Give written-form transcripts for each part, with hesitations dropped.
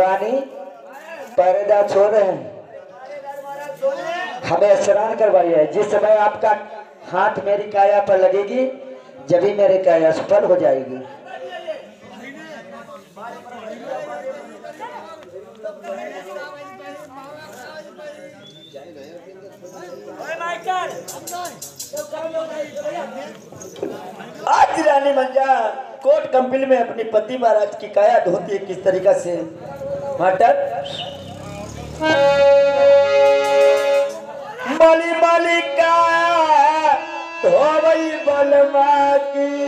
रानी पहरेदार सो रहे हैं, हमें स्नान करवाइए। जिस समय आपका हाथ मेरी काया पर लगेगी जब ही मेरी काया सफल हो जाएगी। आज रानी मंजा कोर्ट कंपनी में अपनी पति महाराज की काया धोती है किस तरीका से। माली माली काया धोवई बलमा की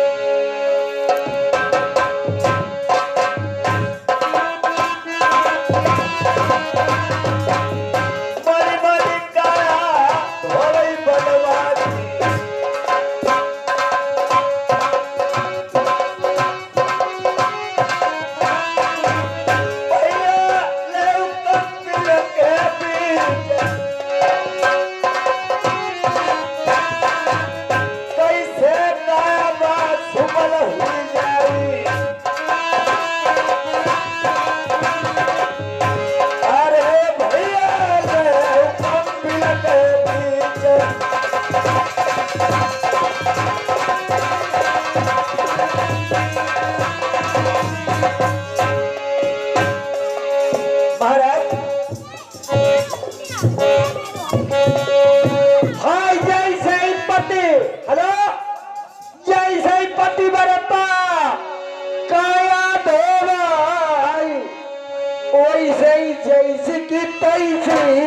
जैसे की तैसी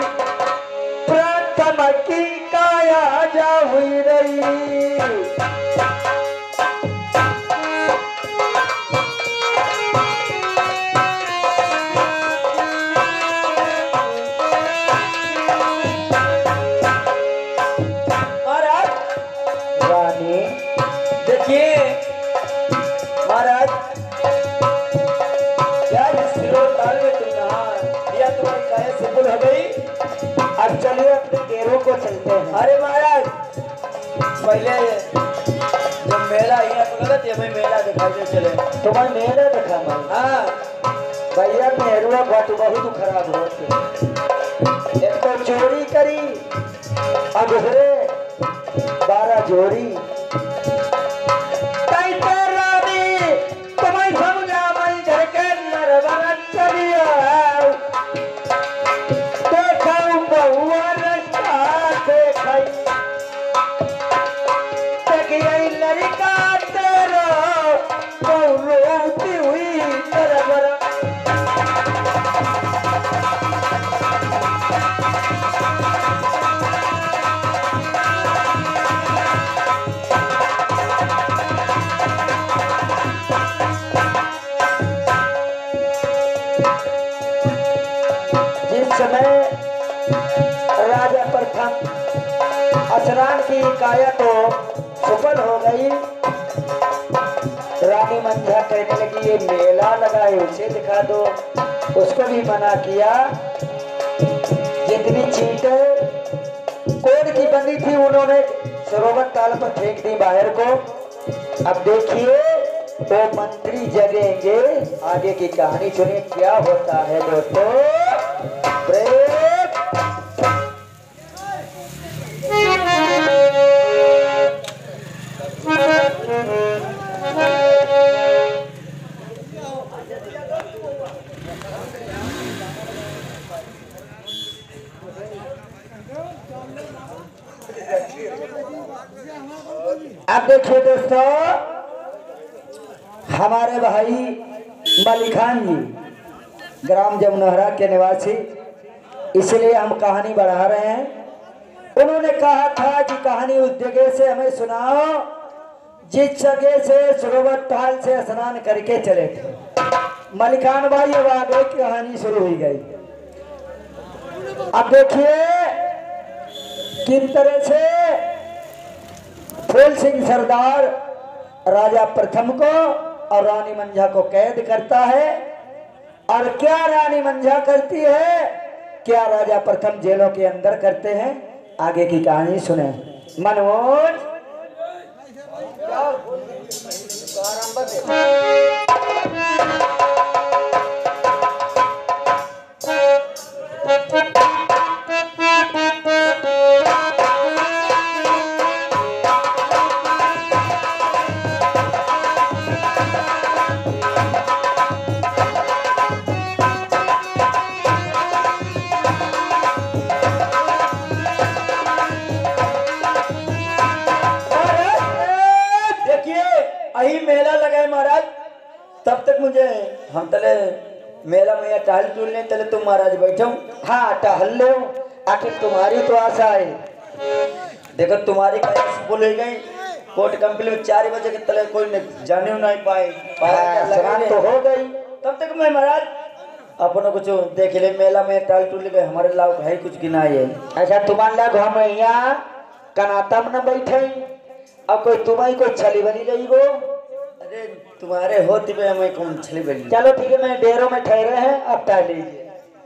प्रथम की काया जा हुई रही। महाराज रानी देखिए महाराज सफल हो गई। अब चलिए अपने डेरों को चलते हैं। अरे महाराज पहले जब मेला यहाँ तो गलत है, हमें मेला दिखाई दे चले। तुम्हें मेला दिखा मैं? हाँ भैया नेहरू बात बहुत खराब हो। एक तो चोरी करी अब दूसरे 12 जोड़ी। तुम्हें समझा मैं घर के नरवा चलिए राजा प्रथम स्नान की काया तो सफल हो गई। रानी मंझा कहने लगी ये मेला लगा है उसे दिखा दो। उसको भी मना किया। जितनी चीटें कोड की बंदी थी उन्होंने सरोवर ताल पर फेंक दी बाहर को। अब देखिए वो मंत्री जगेंगे। आगे की कहानी सुनिए क्या होता है दोस्तों। अब देखिए दोस्तों हमारे भाई मलिखान जी ग्राम जमुनहरा के निवासी, इसलिए हम कहानी बढ़ा रहे हैं। उन्होंने कहा था कि कहानी उस जगह से हमें सुनाओ जिस जगह से सरोवर ताल से स्नान करके चले थे। मलिखान भाई अब आगे की कहानी शुरू हुई गई। अब देखिए किस तरह से फूल सिंह सरदार राजा प्रथम को और रानी मंझा को कैद करता है। और क्या रानी मंझा करती है, क्या राजा प्रथम जेलों के अंदर करते हैं, आगे की कहानी सुने। मनोज अही मेला लगाए महाराज, तब तक मुझे हम तले मेला में या टहल टूलने तले तुम महाराज बैठो। हाँ टहल लो, आखिर तुम्हारी तो आशा है। देखो तुम्हारी स्कूल हो गई कोर्ट कंप्लीट में 4 बजे के तले कोई जाने नहीं पाए तो हो गई। तब तक मैं महाराज अपनों कुछ देख ले, मेला में टहल टूल गए हमारे लाभ है कुछ गिना है। अच्छा तुम्हारे लाग हम यहाँ कनाता में न बैठे, अब कोई तुम्हारी कोई छली बनी रही गो। अरे तुम्हारे होती में हमें कौन छली बनी। चलो ठीक है, मैं डेरों में ठहरे हैं, अब टहल लीजिए।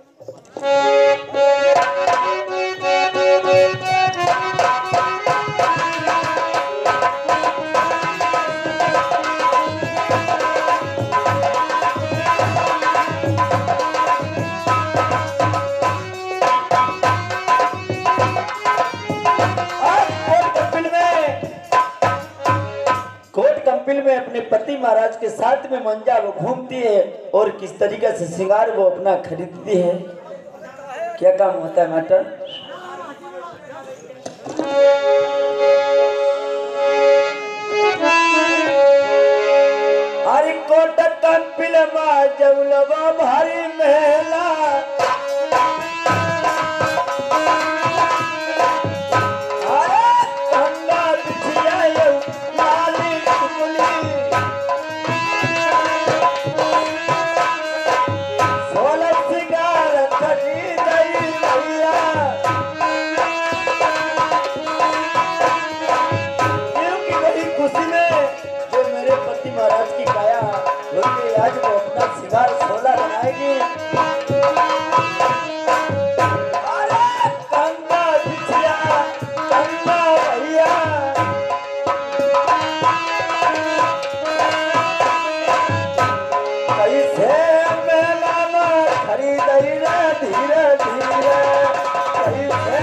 में अपने पति महाराज के साथ में मंजा वो घूमती है और किस तरीके से श्रृंगार वो अपना खरीदती है। क्या काम होता है मैटर? अरे कोट कंपिल मा जवलवा भारी मेला आज वो अपना सिगार सोला बनाएगी। अरे कंगा बिछिया कंगा भैया कैसे मेला में खरीदई रे धीरे धीरे कैसे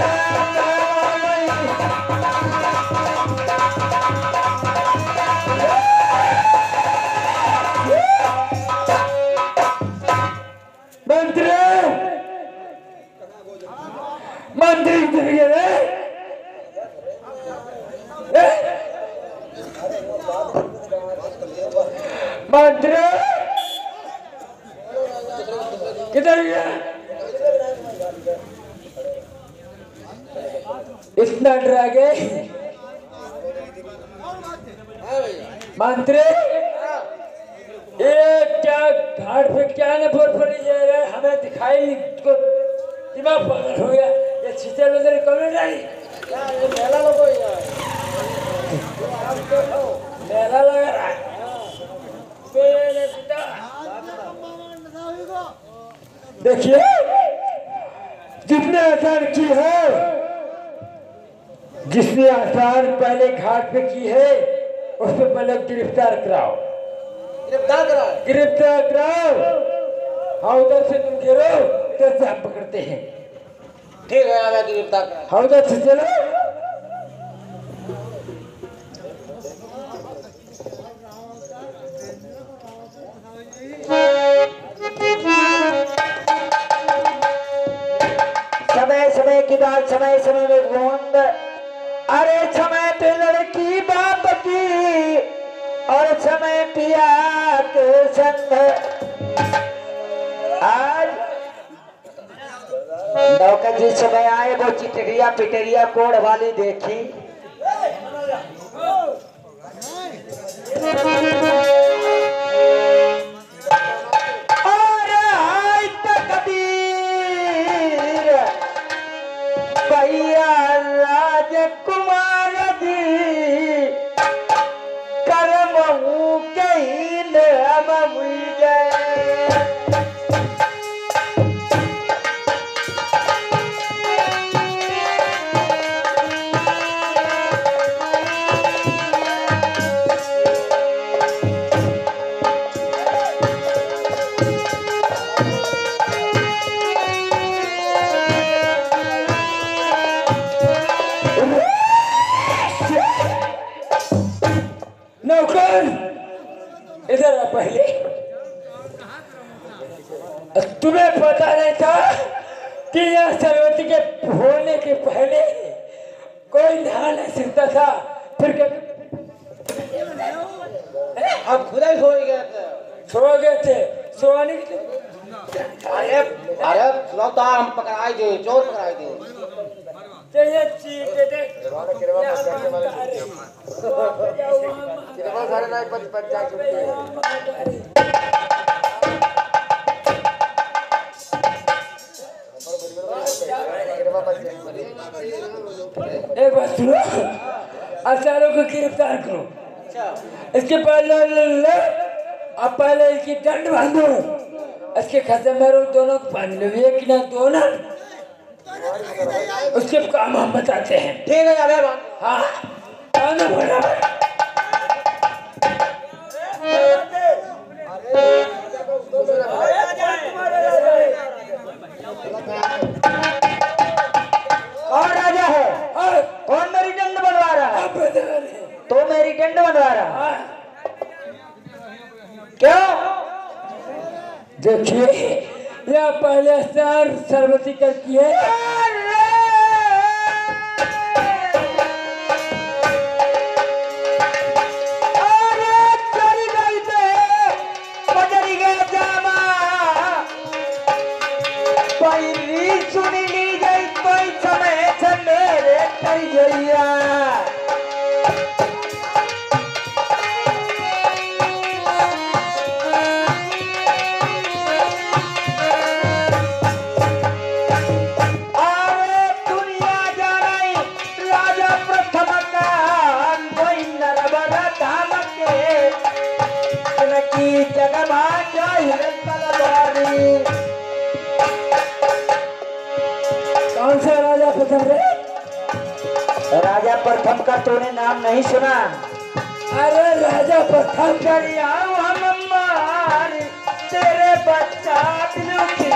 मंत्री किधर गया? इतना डरा गए मंत्री। ये क्या घाट पे क्या न फोड़ पड़ी जा रहा है, हमें दिखाई को दिमाग पागल हो गया। ये छीटे लोग कौन डाली मेला लोगों मेला लगा रहा है। देखिए जितने आसान की है, जिसने आसान पहले घाट पे की है उसको पहले गिरफ्तार कराओ, गिरफ्तार कराओ। हाँ उधर से तुम गिरो, इधर से हम पकड़ते हैं। ठीक है गिरफ्तार। हाँ उधर से चलो। समय समय की बात समय समय में गोंद। अरे समय पे लड़की बाप की और समय पिया के संग। आज नौका जिस समय आए वो चिटरिया पिटरिया कोड़ वाली देखी। राजकुमार जी कर्म कहीं हम गए। नौकर इधर जरा पहले तुम्हें पता नहीं था कि यह सरस्वती के होने के पहले कोई नहा नहीं सकता था फिर अब खुदा ही हो गया था। सो गए थे सोने की अरे अरे लौटा हम पकड़ाई दे चोर पकड़ाई दे चाहिए चीटे दे एक बात सुनो आचार्यों को गिरफ्तार करो इसके पहले अब पहले इसकी दंड बांधो इसके खत्म में दोनों बांध लो एक ना दो ना उसके काम हम बताते हैं ठीक है अबे हाँ आना पड़ा कौन राजा है कौन मेरी दंड बनवा रहा है तो मेरी दंड बनवा रहा है क्यों देखिए यह पहले सरस्वती करती है सुनी ली गई कोई समय से मेरे करिया कौन सा राजा प्रथम रे राजा प्रथम का तूने नाम नहीं सुना अरे राजा प्रथम करिया हम मार तेरे बच्चा दिलों की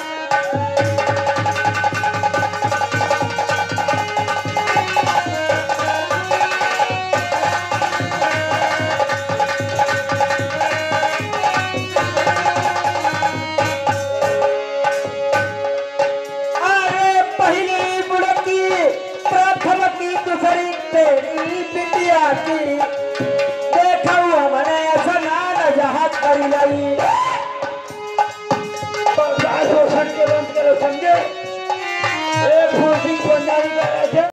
देखा हुआ मैंने ऐसा नान जहाज कर लाई के बंद करो समझे एक फूसी को नहीं